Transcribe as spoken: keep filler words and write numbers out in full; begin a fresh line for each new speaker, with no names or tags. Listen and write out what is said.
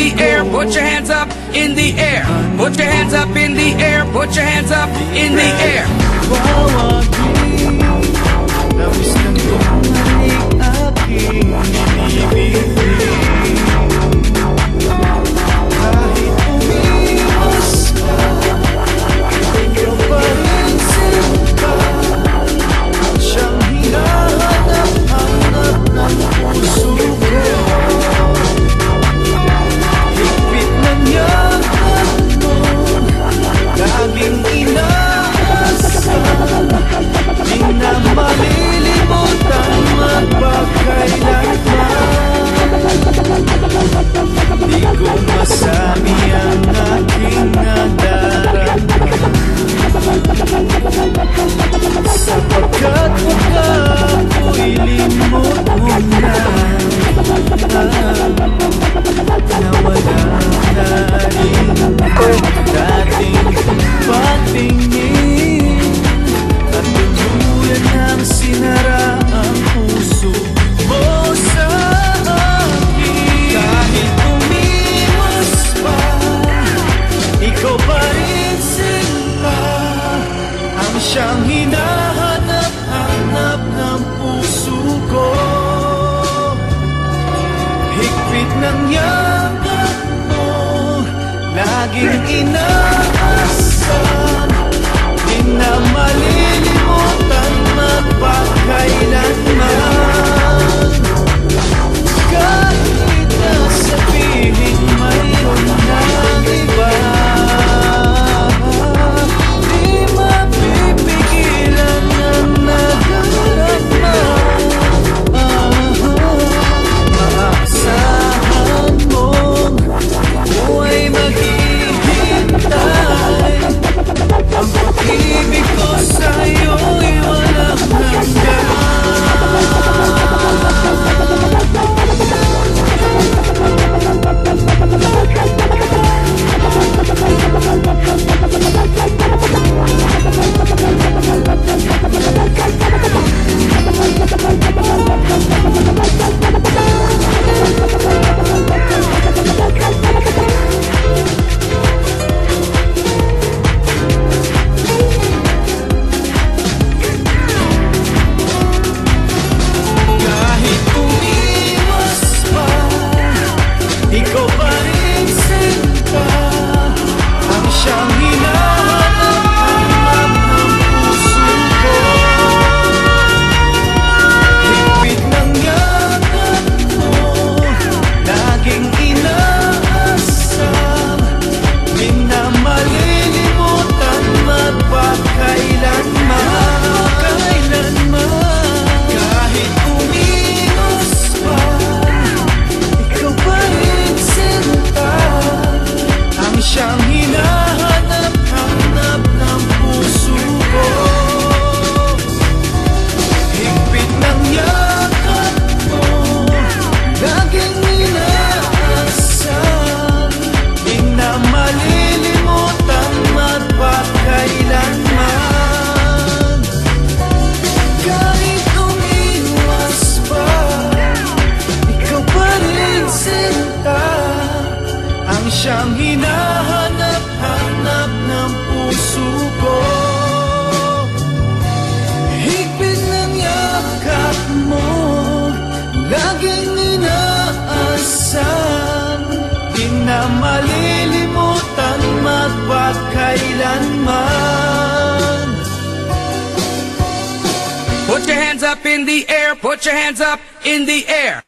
the air, put your hands up in the air. Put your hands up in the air, put your hands up in the air.
Wawagin, labis ng bumalik aking ibibigay. Kahit umiwas ka, ikaw pa rin sinta. Siyang hinahanap-hanap ng puso ko. Higpit ng yakap mo, laging inaasahan. Di na malilimutan magpakailanman. Di ko masabi ang aking nadarama, sapagkat baka ako'y limot mo na. Nawala na rin ang dating patingin, at tuluyan ang sinara ang puso mo sa akin. Kahit umiwas pa, ikaw pa rin sinta, ang siyang hinahanap-hanap ng puso ko. Higpit ng yakap mo, laging inaasahan. Di na malilimutan magpakailanman. Kahit na sabihin mayroon ng iba, di mapipigilan ang nadarama. Maaasahan mong buhay maghihintay. Ang pag-ibig ko sa'yo'y walang hanggan. Kahit umiwas pa, ikaw pa rin sinta, ang siyang hinahanap ng puso ko. Higpit ng yakap mo, laging inaasam. Di na malilimutan magpakailanman. Kahit umiwas pa, ikaw pa rin sinta, ang siyang hinahanap-hanap ng puso ko. Higpit ng yakap mo, laging inaasahan. Di na malilimutan magpakailanman. Kahit umiwas pa, ikaw pa rin sinta, ang siyang hinahanap-hanap ng puso ko. Higpit ng yakap mo, laging inaasahan. Di na malilimutan magpakailanman.
Put your hands up in the air, put your hands up in the air.